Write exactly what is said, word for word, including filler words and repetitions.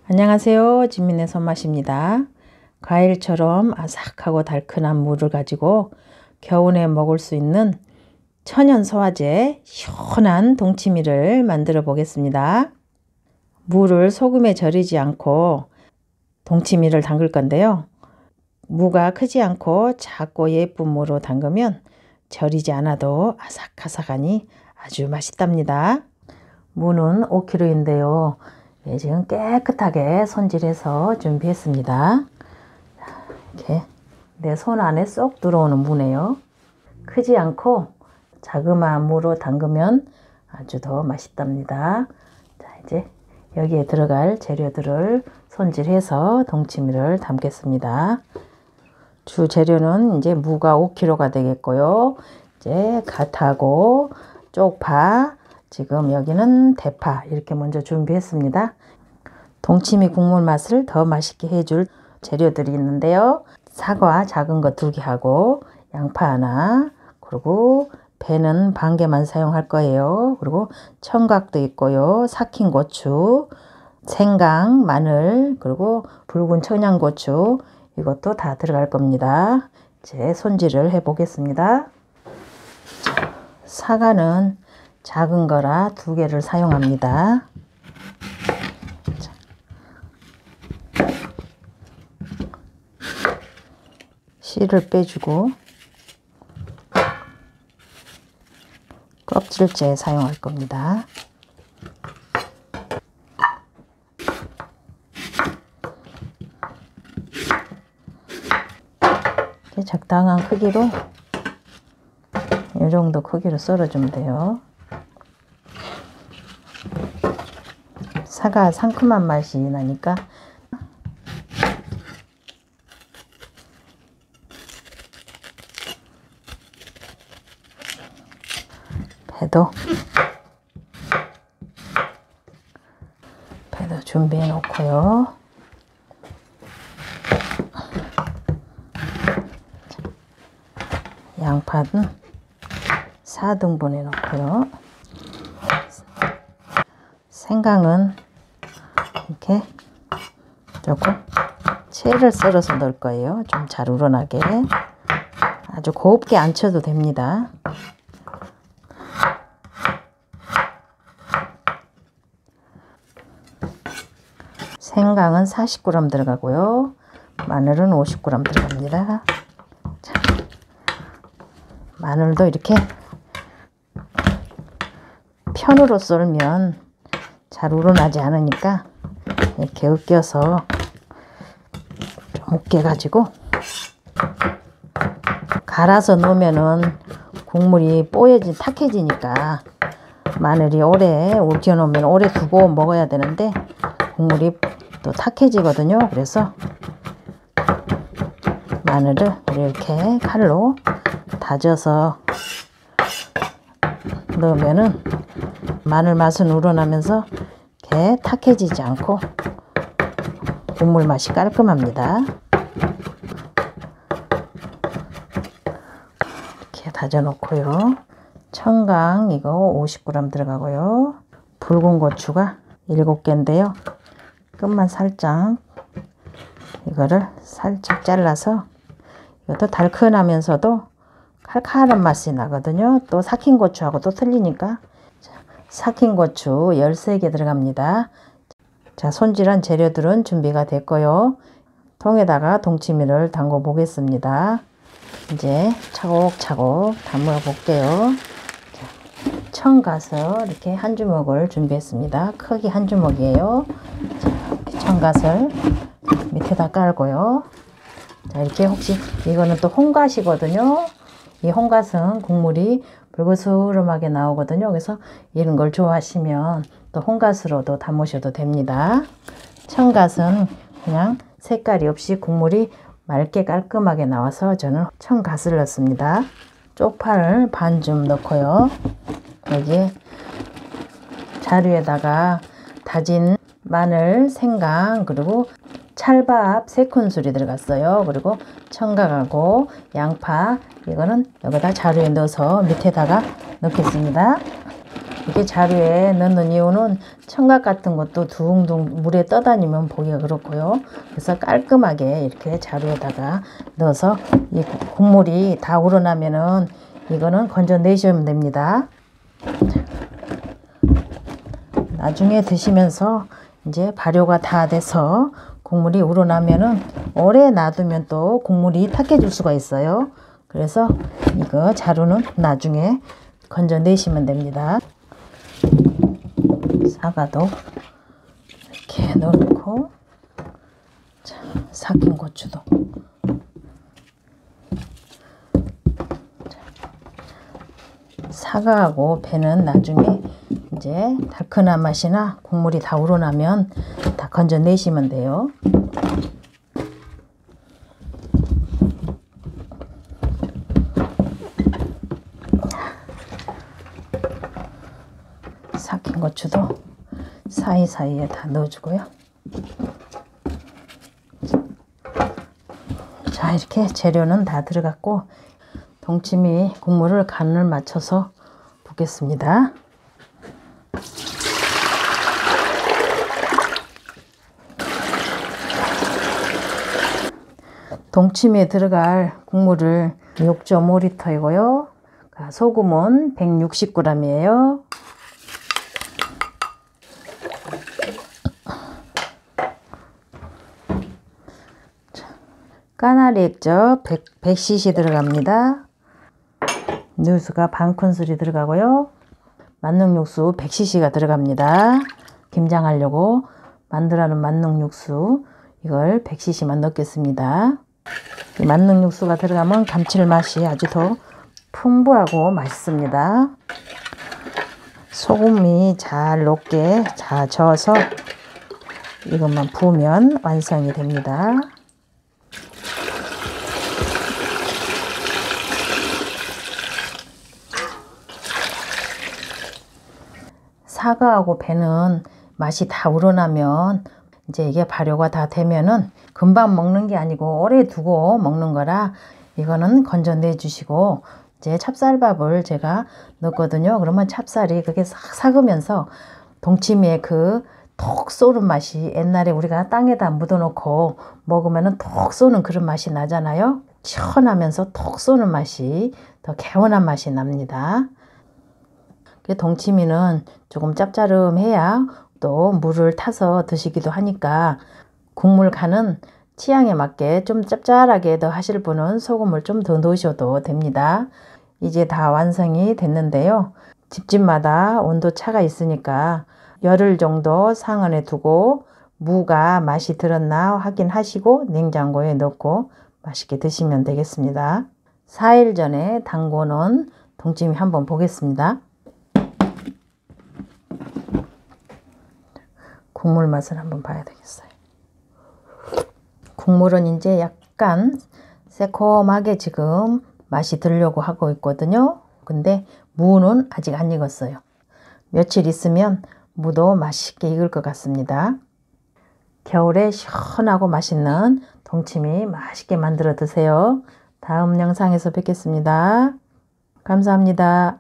안녕하세요. 진민의 손맛입니다. 과일처럼 아삭하고 달큰한 무를 가지고 겨울에 먹을 수 있는 천연 소화제 시원한 동치미를 만들어 보겠습니다. 무를 소금에 절이지 않고 동치미를 담글 건데요. 무가 크지 않고 작고 예쁜 무로 담그면 절이지 않아도 아삭아삭하니 아주 맛있답니다. 무는 오 킬로그램인데요. 네, 지금 깨끗하게 손질해서 준비했습니다. 이렇게 내 손 안에 쏙 들어오는 무네요. 크지 않고 자그마한 무로 담그면 아주 더 맛있답니다. 자, 이제 여기에 들어갈 재료들을 손질해서 동치미를 담겠습니다. 주 재료는 이제 무가 오 킬로그램가 되겠고요. 이제 갓하고 쪽파, 지금 여기는 대파 이렇게 먼저 준비했습니다. 동치미 국물 맛을 더 맛있게 해줄 재료들이 있는데요. 사과 작은 거 두 개 하고 양파 하나, 그리고 배는 반 개만 사용할 거예요. 그리고 청각도 있고요. 삭힌 고추, 생강, 마늘, 그리고 붉은 청양고추 이것도 다 들어갈 겁니다. 이제 손질을 해 보겠습니다. 사과는 작은 거라 두 개를 사용합니다. 씨를 빼주고 껍질째 사용할 겁니다. 적당한 크기로 이 정도 크기로 썰어주면 돼요. 사과 상큼한 맛이 나니까 배도 배도 준비해 놓고요. 양파는 사 등분해 놓고요. 생강은 이렇게 조금 채를 썰어서 넣을 거예요. 좀 잘 우러나게. 아주 곱게 안 쳐도 됩니다. 생강은 사십 그램 들어가고요. 마늘은 오십 그램 들어갑니다. 자, 마늘도 이렇게 편으로 썰면 잘 우러나지 않으니까 이렇게 으깨서 좀 으깨가지고 갈아서 넣으면은 국물이 뽀얘지 탁해지니까 마늘이 오래 우겨 놓으면 오래 두고 먹어야 되는데 국물이 또 탁해지거든요. 그래서 마늘을 이렇게 칼로 다져서 넣으면은 마늘 맛은 우러나면서 이렇게 탁해지지 않고 국물 맛이 깔끔합니다. 이렇게 다져 놓고요. 청강 이거 오십 그램 들어가고요. 붉은 고추가 일곱 개인데요. 끝만 살짝 이거를 살짝 잘라서 이것도 달큰하면서도 칼칼한 맛이 나거든요. 또 삭힌 고추하고 또 틀리니까 삭힌 고추 열세 개 들어갑니다. 자, 손질한 재료들은 준비가 됐고요. 통에다가 동치미를 담궈 보겠습니다. 이제 차곡차곡 담아 볼게요. 청갓을 이렇게 한 주먹을 준비했습니다. 크기 한 주먹이에요. 자, 이렇게 청갓을 밑에다 깔고요. 자, 이렇게 혹시 이거는 또 홍갓이거든요. 이 홍갓은 국물이 불그스름하게 나오거든요. 그래서 이런 걸 좋아하시면 또 홍갓으로도 담으셔도 됩니다. 청갓은 그냥 색깔이 없이 국물이 맑게 깔끔하게 나와서 저는 청갓을 넣습니다. 쪽파를 반쯤 넣고요. 여기에 자루에다가 다진 마늘, 생강, 그리고 찰밥 세 큰술이 들어갔어요. 그리고 청각하고 양파 이거는 여기다 자루에 넣어서 밑에다가 넣겠습니다. 이렇게 자루에 넣는 이유는 청각 같은 것도 둥둥 물에 떠다니면 보기가 그렇고요. 그래서 깔끔하게 이렇게 자루에다가 넣어서 이 국물이 다 우러나면은 이거는 건져내시면 됩니다. 나중에 드시면서 이제 발효가 다 돼서 국물이 우러나면은 오래 놔두면 또 국물이 탁해질 수가 있어요. 그래서 이거 자루는 나중에 건져내시면 됩니다. 사과도 이렇게 넣고, 자, 삭힌 고추도, 사과하고 배는 나중에 이제 달큰한 맛이나 국물이 다 우러나면 다 건져내시면 돼요. 삭힌 고추도 사이사이에 다 넣어주고요. 자, 이렇게 재료는 다 들어갔고 동치미 국물을 간을 맞춰서 붓겠습니다. 동치미에 들어갈 국물을 육 점 오 리터이고요. 소금은 백육십 그램이에요. 까나리 액젓 백 씨씨 들어갑니다. 누수가 반 큰술이 들어가고요. 만능 육수 백 씨씨가 들어갑니다. 김장하려고 만들어놓은 만능 육수 이걸 백 씨씨만 넣겠습니다. 이 만능 육수가 들어가면 감칠맛이 아주 더 풍부하고 맛있습니다. 소금이 잘 녹게 잘 저어서 이것만 부으면 완성이 됩니다. 사과하고 배는 맛이 다 우러나면 이제 이게 발효가 다 되면은 금방 먹는 게 아니고 오래 두고 먹는 거라 이거는 건져내 주시고, 이제 찹쌀밥을 제가 넣거든요. 그러면 찹쌀이 그게 싹 삭으면서 동치미의 그 톡 쏘는 맛이, 옛날에 우리가 땅에다 묻어 놓고 먹으면은 톡 쏘는 그런 맛이 나잖아요. 시원하면서 톡 쏘는 맛이, 더 개운한 맛이 납니다. 동치미는 조금 짭짤해야 또 물을 타서 드시기도 하니까 국물 간은 취향에 맞게 좀 짭짤하게 더 하실 분은 소금을 좀 더 넣으셔도 됩니다. 이제 다 완성이 됐는데요. 집집마다 온도 차가 있으니까 열흘 정도 상온에 두고 무가 맛이 들었나 확인하시고 냉장고에 넣고 맛있게 드시면 되겠습니다. 사 일 전에 담궈놓은 동치미 한번 보겠습니다. 국물 맛을 한번 봐야 되겠어요. 국물은 이제 약간 새콤하게 지금 맛이 들려고 하고 있거든요. 근데 무는 아직 안 익었어요. 며칠 있으면 무도 맛있게 익을 것 같습니다. 겨울에 시원하고 맛있는 동치미 맛있게 만들어 드세요. 다음 영상에서 뵙겠습니다. 감사합니다.